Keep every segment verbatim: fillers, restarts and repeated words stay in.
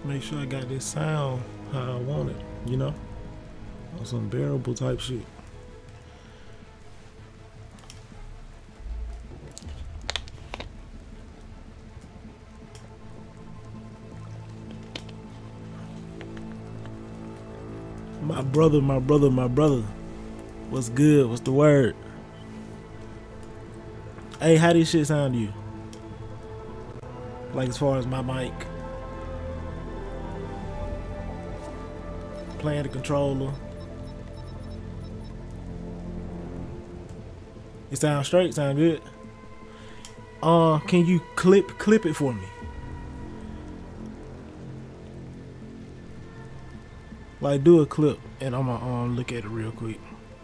Make sure I got this sound how I want it, you know? On some bearable type shit. My brother, my brother, my brother. What's good? What's the word? Hey, how this shit sound to you? Like as far as my mic. Playing the controller. It sounds straight, sound good. Uh, can you clip clip it for me? Like do a clip and I'm gonna um look at it real quick.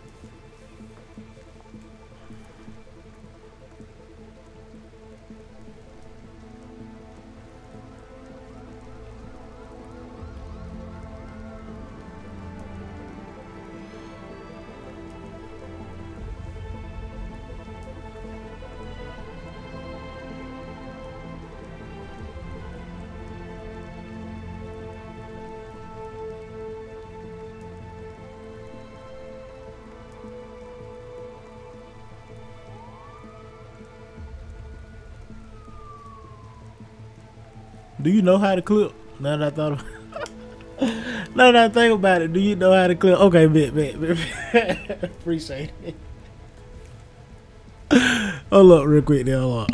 Do you know how to clip? Now that I thought of now that I think about it, do you know how to clip? Okay, bet, bet, bet. Appreciate it. Hold up real quick there, hold up.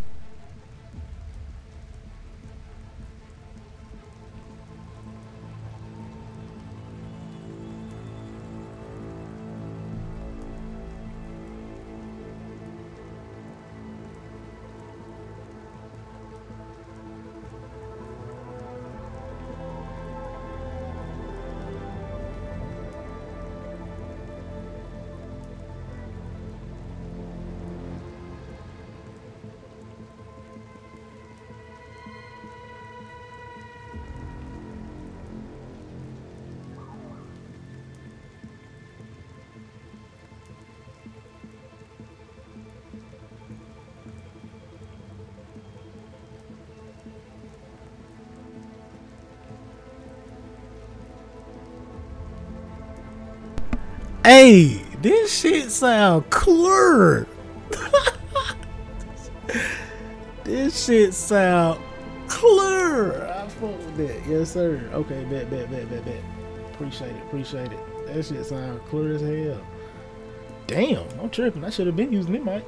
Hey, this shit sound clear. This shit sound clear. I fuck with that. Yes, sir. Okay, bet, bet, bet, bet, bet. Appreciate it, appreciate it. That shit sound clear as hell. Damn, I'm tripping. I should have been using it, mic.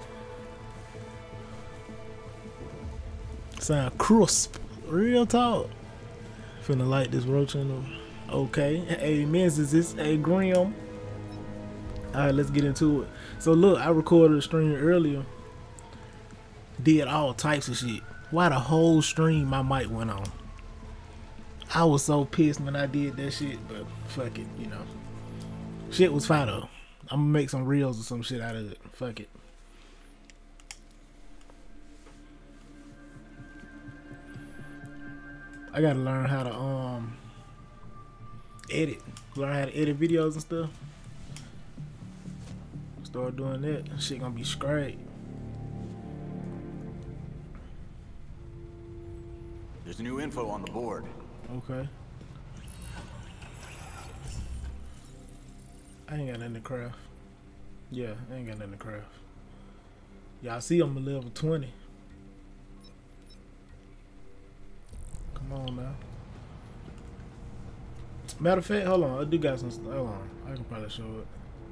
Sound crisp. Real talk. Finna light this roach in them. Okay. Hey, men's is this a Grim? Alright, let's get into it. So look, I recorded a stream earlier. Did all types of shit. Why the whole stream my mic went on? I was so pissed when I did that shit, but fuck it, you know. Shit was fine though. I'm gonna make some reels or some shit out of it. Fuck it. I gotta learn how to um edit. Learn how to edit videos and stuff. Start doing that. Shit gonna be straight. There's new info on the board. Okay. I ain't got nothing to craft. Yeah, I ain't got nothing to craft. Y'all see I'm a level twenty. Come on now. Matter of fact, hold on. I do got some. Hold on. I can probably show it.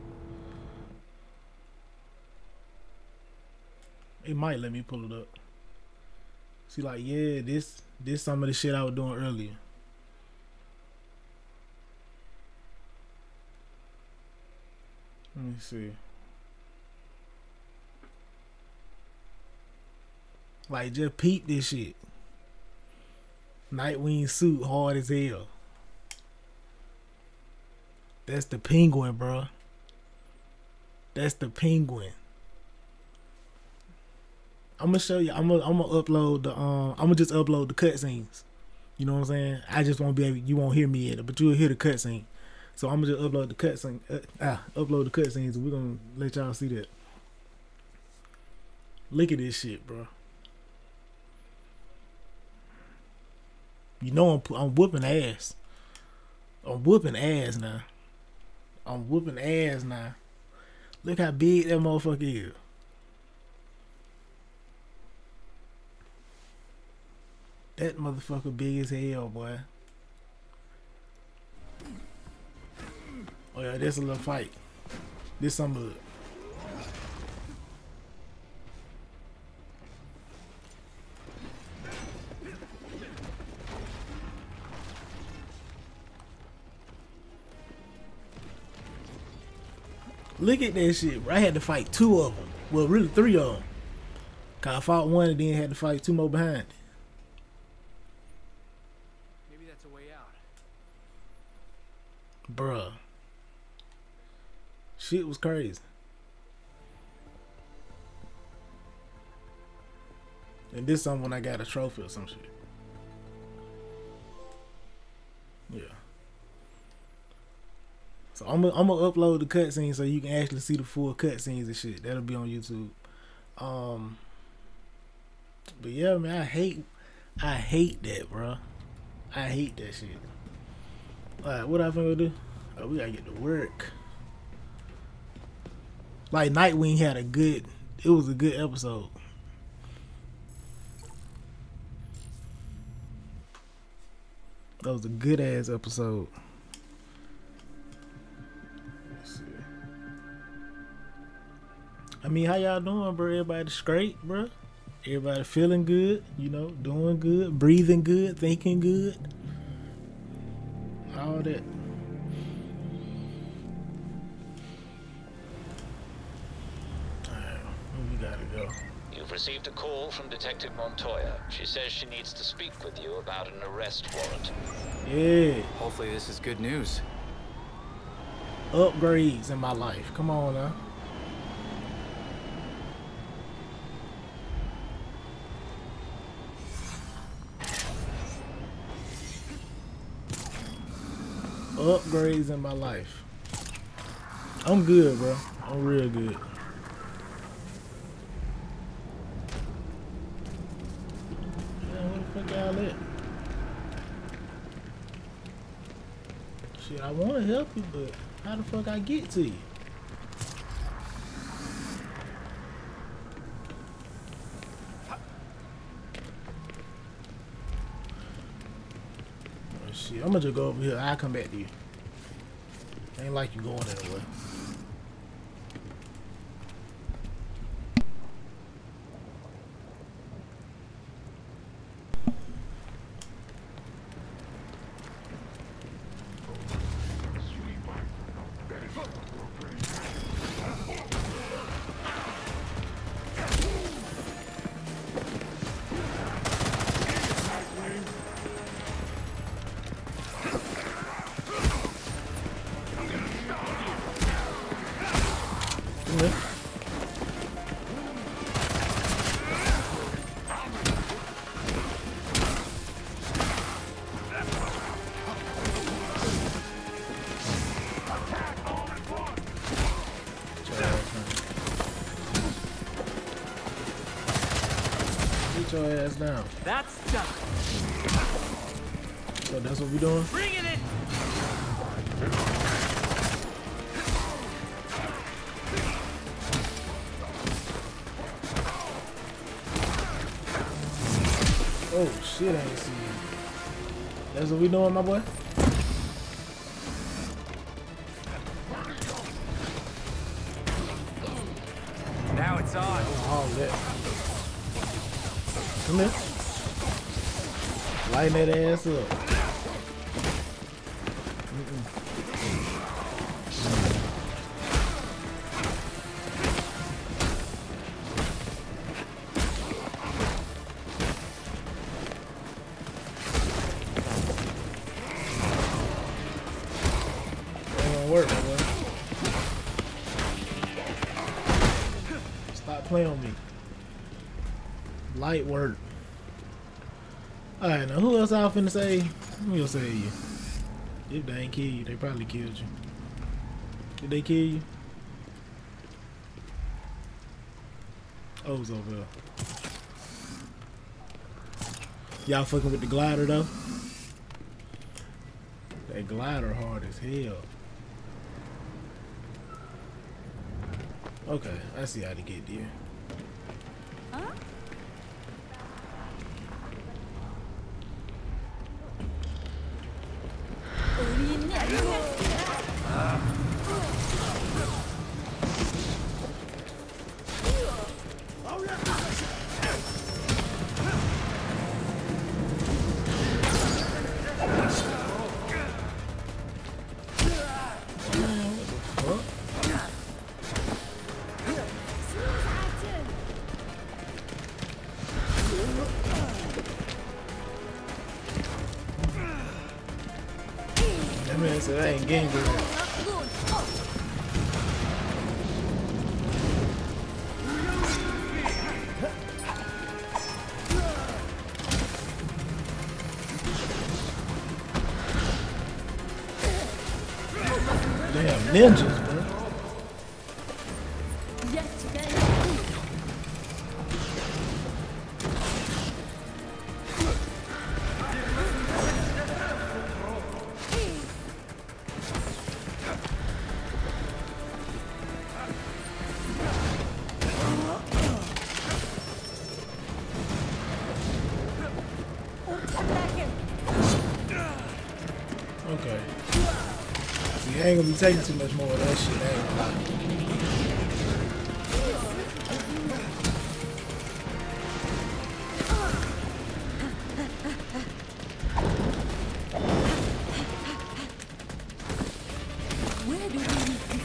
It might let me pull it up. See, like, yeah, this this some of the shit I was doing earlier. Let me see. Like, just peep this shit. Nightwing suit hard as hell. That's the penguin, bro. That's the penguin. I'm gonna show you. I'm gonna, I'm gonna upload the. Um, I'm gonna just upload the cutscenes. You know what I'm saying? I just won't be able. You won't hear me in it, but you'll hear the cutscene. So I'm gonna just upload the cutscene. Uh, ah, upload the cutscenes, and we're gonna let y'all see that. Look at this shit, bro. You know I'm I'm whooping ass. I'm whooping ass now. I'm whooping ass now. Look how big that motherfucker is. That motherfucker big as hell, boy. Oh yeah, there's a little fight. This some of it. Look at that shit, bro. I had to fight two of them. Well, really three of them. Cause I fought one and then had to fight two more behind it. Maybe that's a way out. Bruh. Shit was crazy. And this time when I got a trophy or some shit. Yeah. So I'm gonna I'm gonna upload the cutscenes so you can actually see the full cutscenes and shit. That'll be on YouTube. Um, but yeah, man, I hate, I hate that, bro. I hate that shit. All right, what I finna do? Oh, we gotta get to work. Like Nightwing had a good, it was a good episode. That was a good ass episode. I mean, how y'all doing, bro? Everybody straight, bro? Everybody feeling good, you know, doing good, breathing good, thinking good. All that. Alright, where we gotta go? You've received a call from Detective Montoya. She says she needs to speak with you about an arrest warrant. Yeah. Hopefully this is good news. Upgrades in my life. Come on now. Upgrades in my life. I'm good, bro. I'm real good. Man, where the fuck y'all at? Shit, I want to help you, but how the fuck I get to you? Oh, shit, I'm gonna just go over here. I'll come back to you. Ain't like you going anywhere. Get your ass down. That's done. So that's what we doing? Bring it in. Oh shit, I ain't see you. That's what we doing, my boy? Now it's on. All that. Come here. Lighten that ass up. Mm-mm. Ain't gonna work, my boy. Stop playing on me. Light work. Alright, now who else I finna say? Let me go say you. If they ain't kill you, they probably killed you. Did they kill you? Oh, it's over there. Y'all fucking with the glider though? That glider hard as hell. Okay, I see how to get there. Huh? That man said I ain't getting good. Damn ninjas, bro. Okay. See, I ain't gonna be taking too much more of that shit. I ain't gonna lie. Where do we need to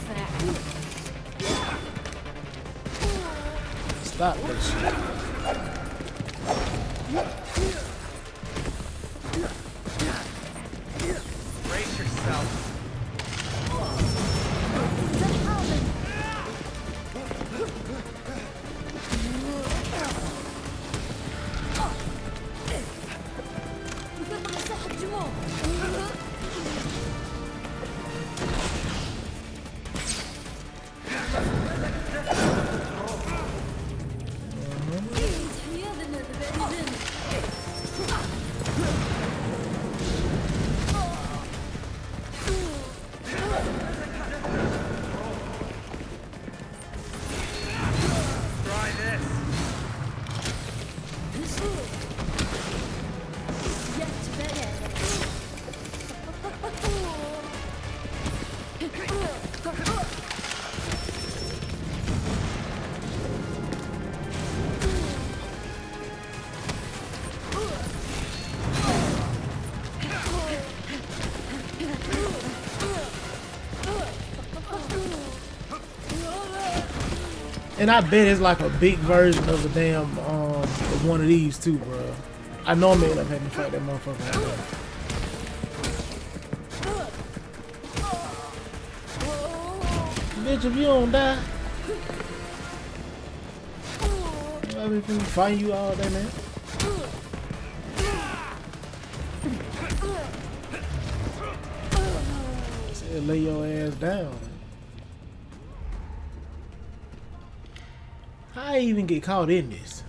Stop that shit. Brace yourself. And I bet it's like a big version of a damn um of one of these too, bro. I know I'm end up having to fight that motherfucker out there. Bitch, if you don't die, I be finna fight you all day, man. Said lay your ass down. How I even get caught in this?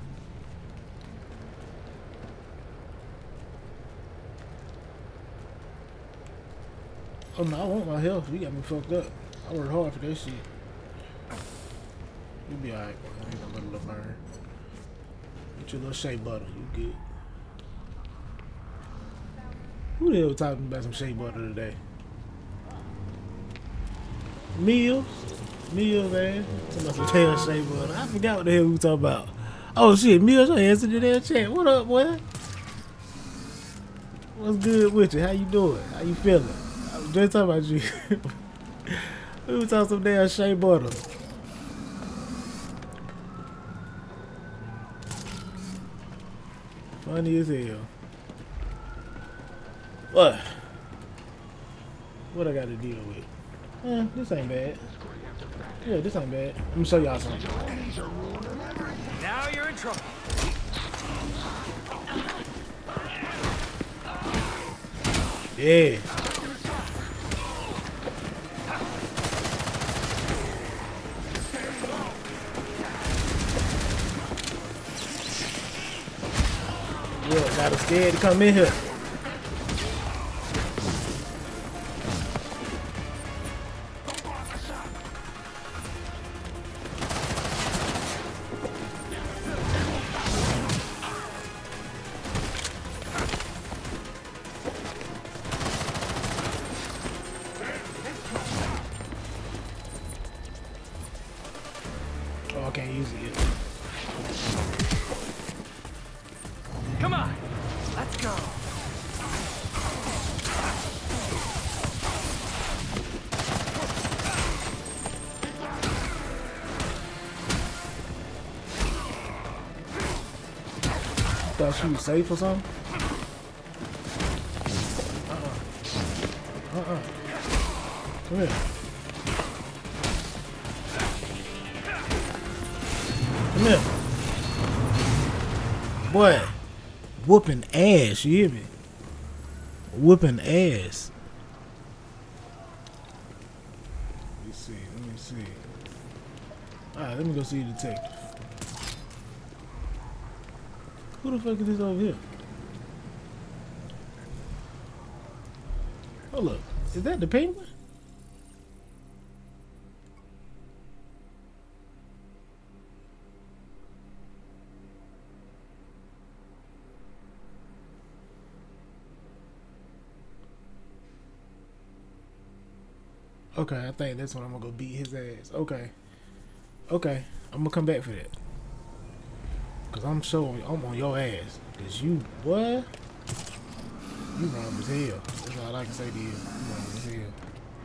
Oh no, I want my health. You got me fucked up. I worked hard for that shit. You'll be alright, bro. I ain't gonna let a little burn. Get your little shea butter. You good. Who the hell was talking about some shea butter today? Meals? Meals, man. Talking about some tail shea butter. I forgot what the hell we were talking about. Oh shit, Meals, I answered the damn chat. What up, boy? What's good with you? How you doing? How you feeling? I was just talking about you. We were talking some damn shea butter. Funny as hell. What? What I gotta deal with? Eh, this ain't bad. Yeah, this ain't bad. Let me show y'all something. Now you're in trouble. Yeah. Yeah, Got her scared to come in here. Oh, I can't use it yet. Come on, let's go. Thought she was safe or something? Uh-uh. Uh-uh. Come here. Come here. Boy, whooping ass, you hear me? Whooping ass. Let me see, let me see. Alright, let me go see the detective. Who the fuck is this over here? Hold up. Is that the penguin? Okay, I think that's when I'm gonna go beat his ass. Okay. Okay. I'm gonna come back for that. Cause I'm showing I'm on your ass. Cause you what? You wrong as hell. That's all I can say to you. You wrong as hell.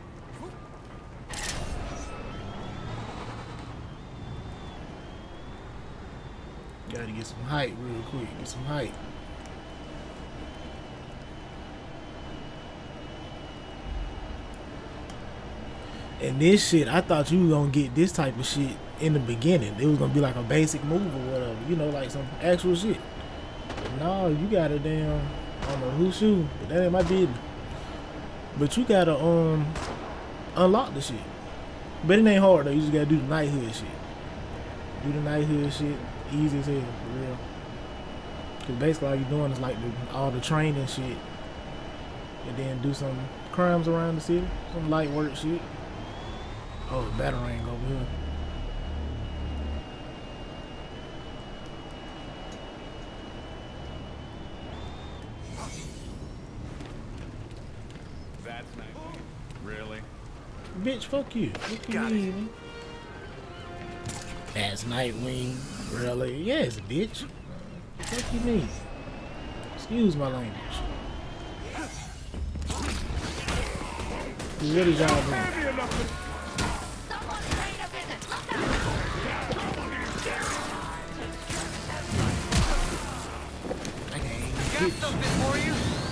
Gotta get some height real quick. Get some height. And this shit, I thought you were gonna get this type of shit in the beginning. It was gonna be like a basic move or whatever, you know, like some actual shit. But no, you gotta damn, I don't know who shoe, but that ain't my business. But you gotta um unlock the shit. But it ain't hard though. You just gotta do the knighthood shit. Do the knighthood shit, easy as hell for real. Cause basically all you doing is like the, all the training shit, and then do some crimes around the city, some light work shit. Oh, the batarang over here. That's Nightwing. Really? Bitch, fuck you. What you Got mean? Man? That's Nightwing. Really? Yes, bitch. What you mean? Excuse my language. What is y'all doing? Got something for you?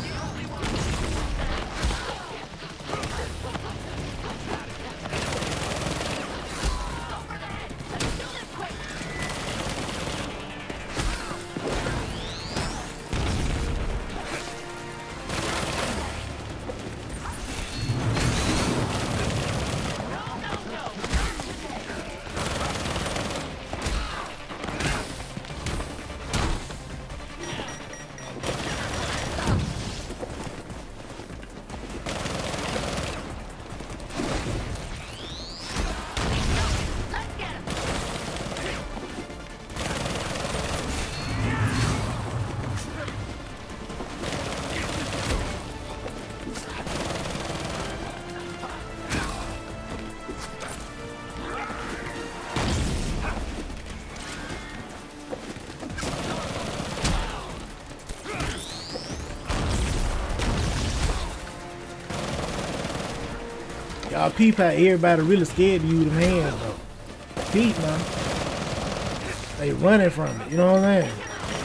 Y'all peep how everybody really scared to use them hands though. Peep man. They running from it, you know what I'm saying?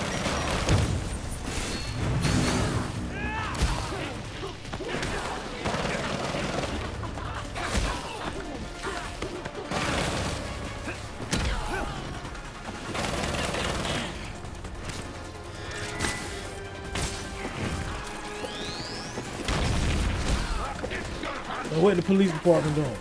So what the police department doing?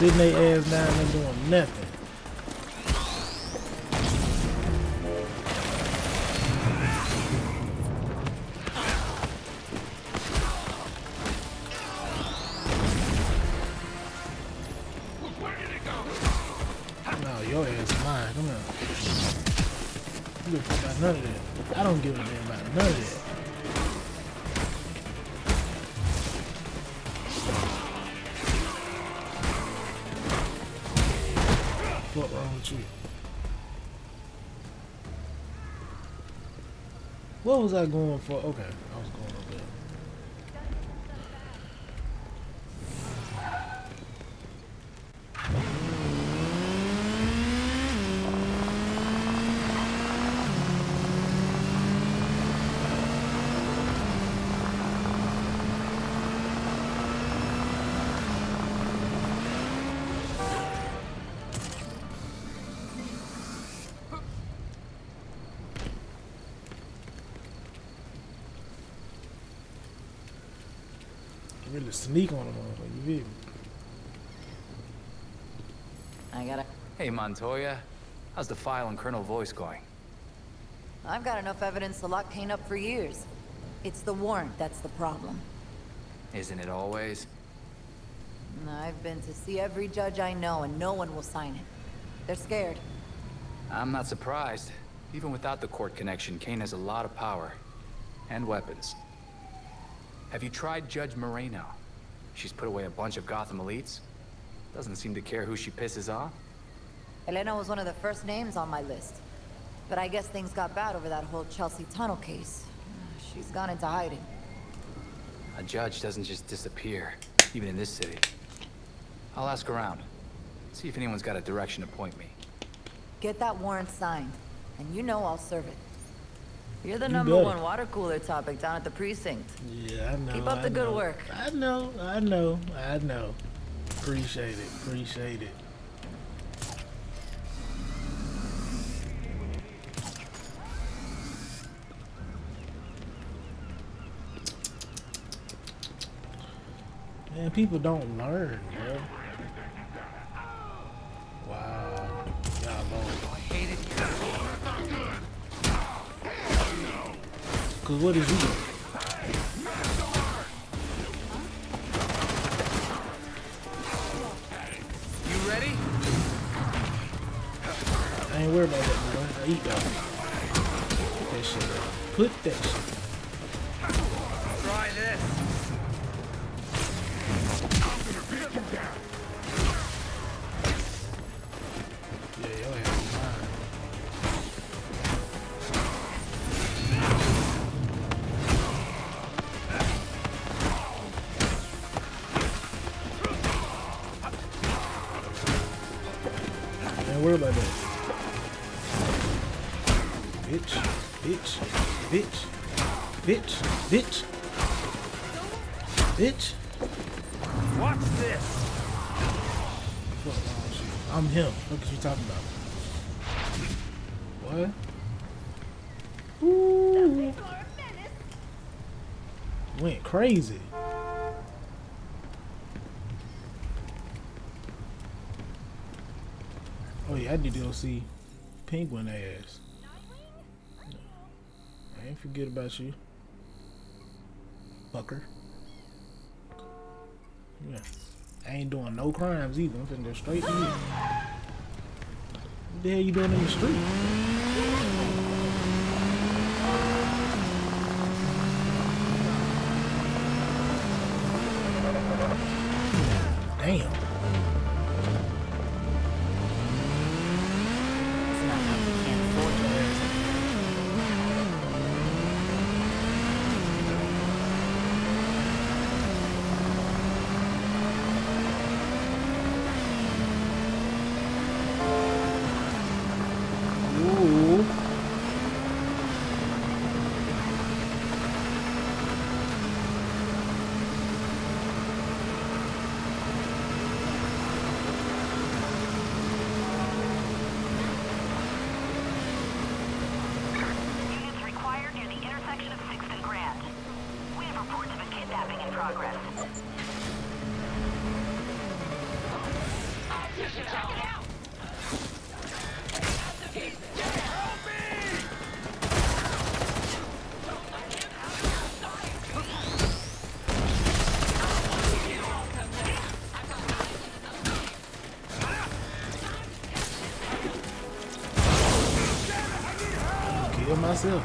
sitting their ass down and doing nothing. No, your ass is mine. Come on. You don't care about none of that. I don't give a damn about none of that. What wrong with you? What was I going for? Okay, I was going over there. Really sneak on them, you feel me? I gotta... Hey, Montoya. How's the file on Colonel Voice going? I've got enough evidence to lock Kane up for years. It's the warrant that's the problem. Isn't it always? I've been to see every judge I know, and no one will sign it. They're scared. I'm not surprised. Even without the court connection, Kane has a lot of power. And weapons. Have you tried Judge Moreno? She's put away a bunch of Gotham elites. Doesn't seem to care who she pisses off. Elena was one of the first names on my list. But I guess things got bad over that whole Chelsea tunnel case. She's gone into hiding. A judge doesn't just disappear, even in this city. I'll ask around. See if anyone's got a direction to point me. Get that warrant signed, and you know I'll serve it. You're the You number better. one water cooler topic down at the precinct. Yeah, I know. Keep up I the good know. work. I know, I know, I know. Appreciate it, appreciate it. Man, people don't learn, bro. Wow. Y'all both. I hate it. Cause what is you doing? You ready? I ain't worried about that, boy. I eat that. Put that shit up. Put that shit. Try this. Yeah, your ass is mine. Ain't worried about that. Bitch, bitch, bitch, bitch, bitch, bitch. Watch this. Fuck wrong with you? I'm him. What are you talking about? What? Ooh. Went crazy. Oh yeah, I need to go see Penguin ass. I ain't forget about you, fucker. Yeah. I ain't doing no crimes either. I'm finna go straight to you. What the hell you doing in the street? Damn. It's not like we can't afford it. Ooh. Kill myself.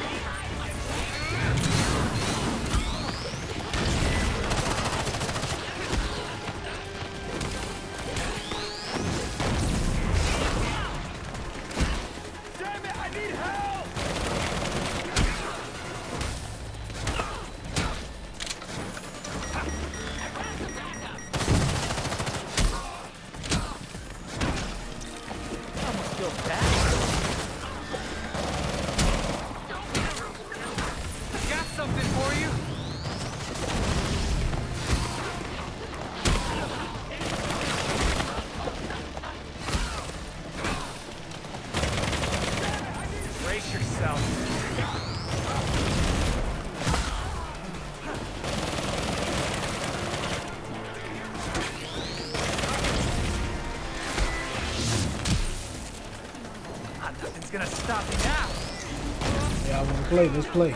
Gonna stop me now. Yeah, I want to play. Let's play.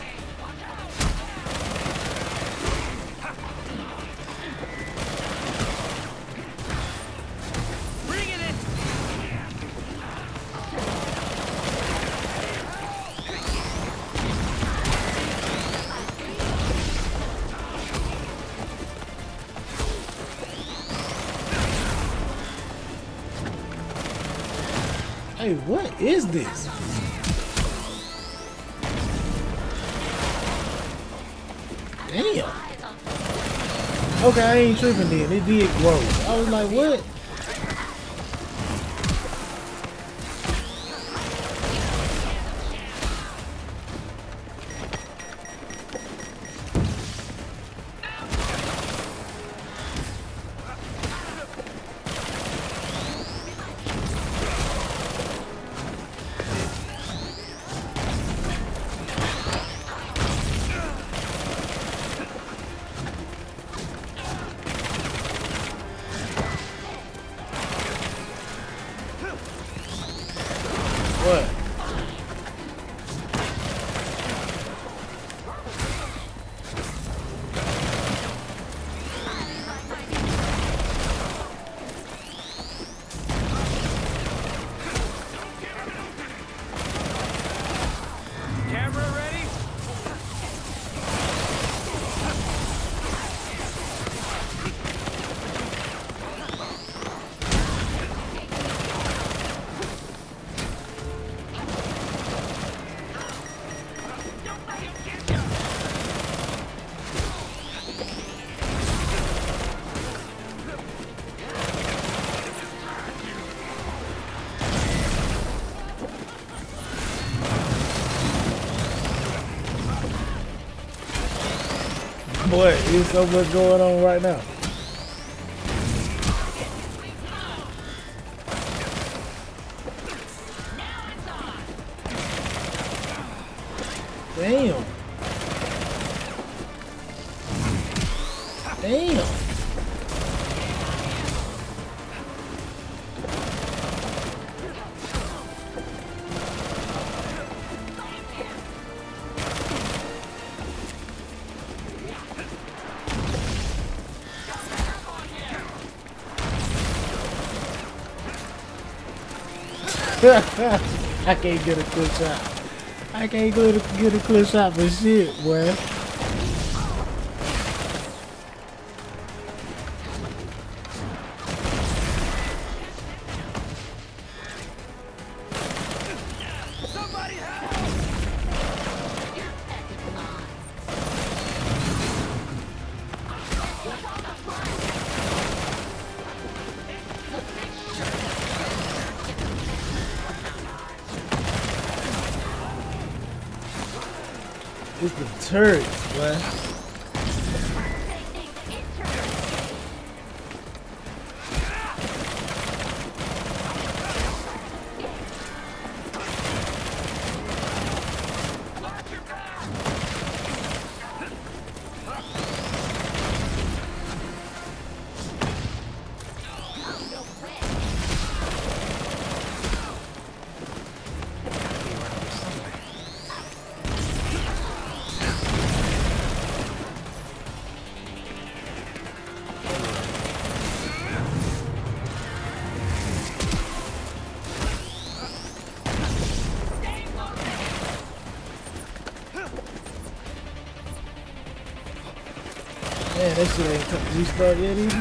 Bring it in. Hey, what is this? Damn. Okay, I ain't tripping then. It did grow. I was like, what? What? Camera ready? Boy, there's so much going on right now. Damn. Damn. I can't get a clear shot. I can't get a, get a clear shot for shit, boy. It's the turrets, boy. Man, that shit ain't touched restart yet either.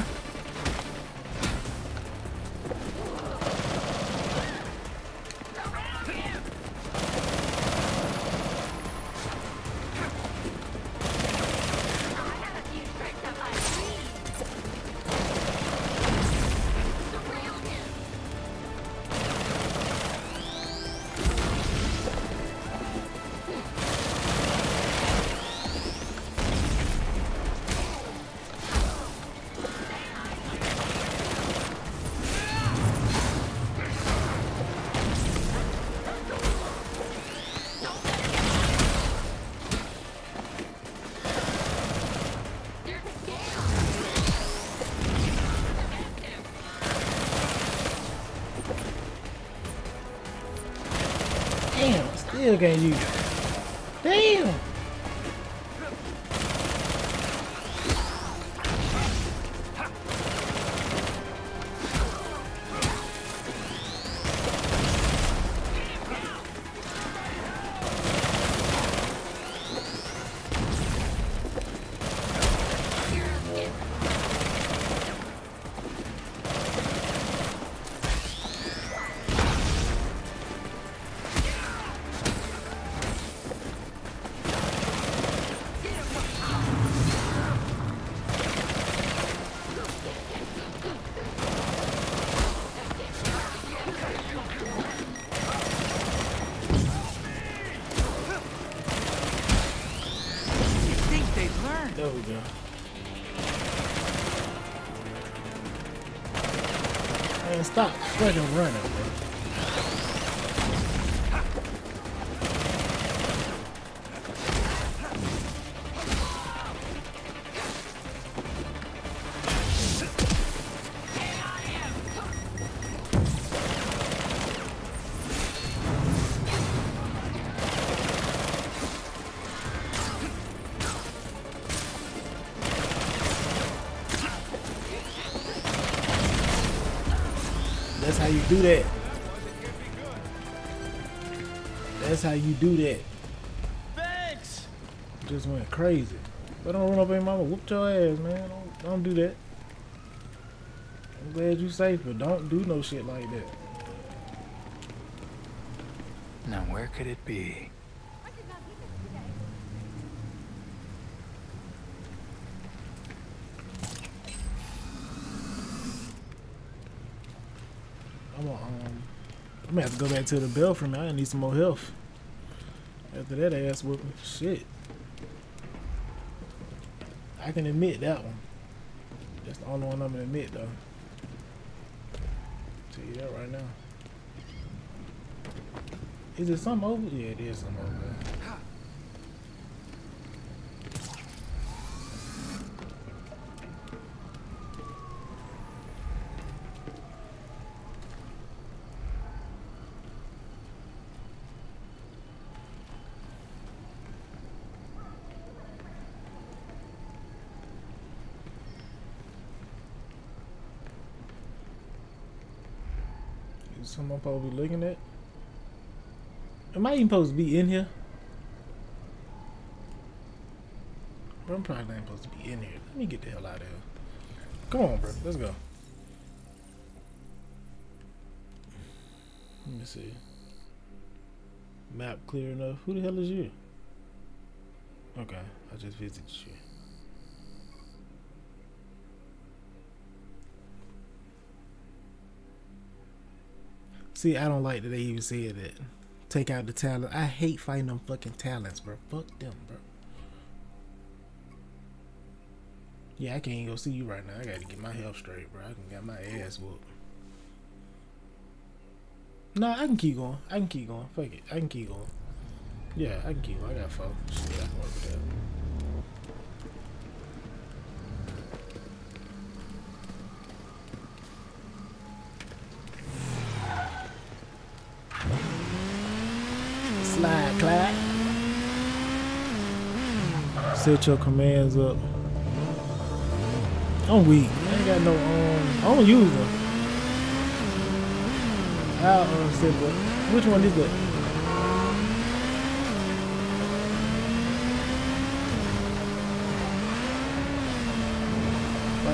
Damn, still can't use it. Damn! There we go. Man, stop fucking running, bro. That's how you do that. That's how you do that. Thanks. Just went crazy. But don't run up in mama, whoop your ass, man. Don't, don't do that. I'm glad you safe, but don't do no shit like that. Now where could it be? I'm gonna, um, I'm gonna have to go back to the belfry, man. I need some more health. After that ass whooping, shit. I can admit that one. That's the only one I'm gonna admit, though. Tell you that right now. Is it something over? Yeah, it is something over there. Is someone supposed to be looking at? Am I even supposed to be in here? Bro, I'm probably not supposed to be in here. Let me get the hell out of here. Come on, bro. Let's go. Let me see. Map clear enough. Who the hell is you? Okay, I just visited you. See, I don't like that they even said that. Take out the talent. I hate fighting them fucking talents, bro. Fuck them, bro. Yeah, I can't even go see you right now. I gotta get my health straight, bro. I can get my ass whooped. No, I can keep going. I can keep going. Fuck it. I can keep going. Yeah, I can keep going. I got four. Shit, I can work with that. Slide, clap. Set your commands up. I'm weak. I ain't got no um. I don't use them. I'll um, set what? Which one is that?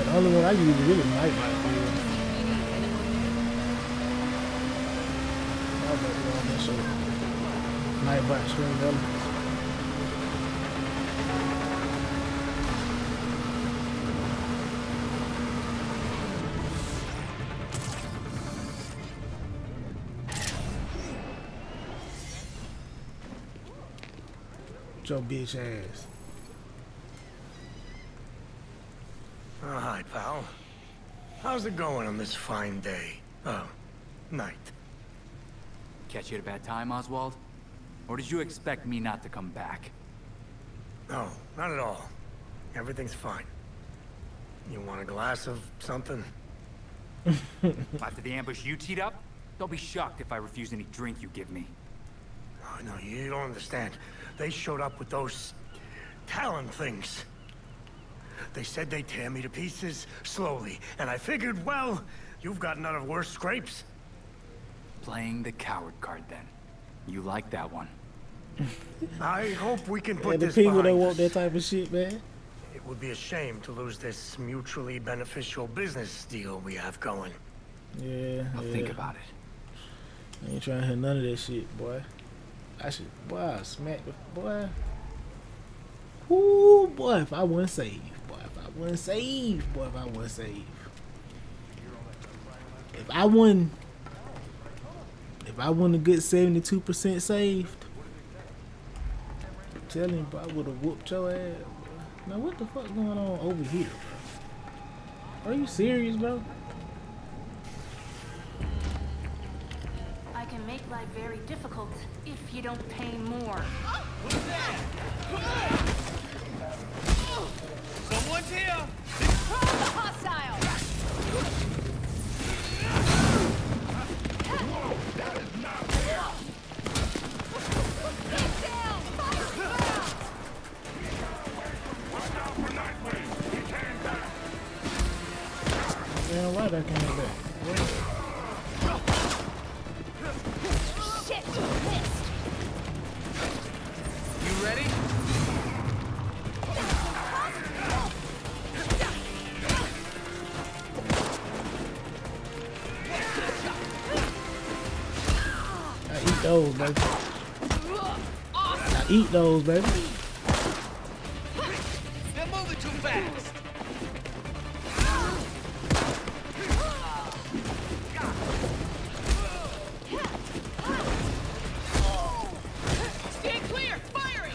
Like the only one I use is really Nightwing. I bet you on that shit. Nightwing Screen Elements. Your bitch ass. Oh, hi, pal. How's it going on this fine day? Oh, night. Catch you at a bad time, Oswald? Or did you expect me not to come back? No, not at all. Everything's fine. You want a glass of something? After the ambush you teed up? Don't be shocked if I refuse any drink you give me. Oh, no, you don't understand. They showed up with those Talon things. They said they'd tear me to pieces slowly, and I figured, well, you've got none of worse scrapes. Playing the coward card, then. You like that one. I hope we can put Yeah, the this people don't behind want us. that type of shit, man. It would be a shame to lose this mutually beneficial business deal we have going. Yeah, I'll yeah. think about it. I ain't trying to hear none of that shit, boy. I should, boy, I smack the, boy. Ooh, boy, if I wasn't saved, boy, if I wasn't saved, boy, if I wasn't saved. If I wasn't, if I wasn't a good seventy-two percent saved, I'm telling you, bro, I would have whooped your ass, bro. Now, what the fuck's going on over here, bro? Are you serious, bro? I can make life very difficult if you don't pay more. Someone's here! Hostile! Damn right I came back. What? Shit! Missed! You ready? I eat those, baby. I eat those, baby. They're moving too fast! Stay clear! Firing!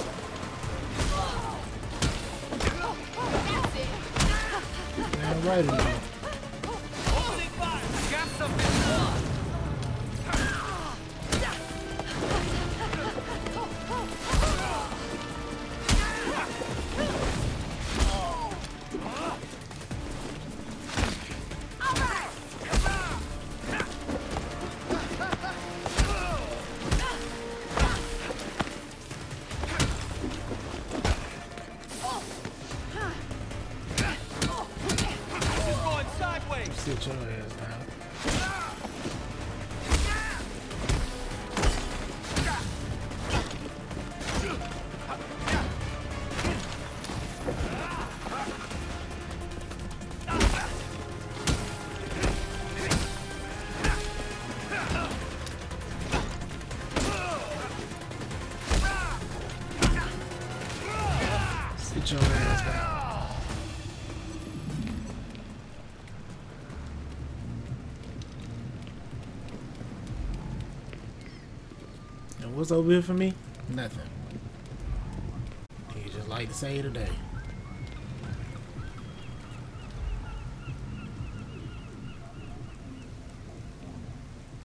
That's it! Damn right it is. Holding fire! Got something! This is going sideways! Sit your ass down. Sit your ass down. And what's over here for me? Nothing. You just like to say today.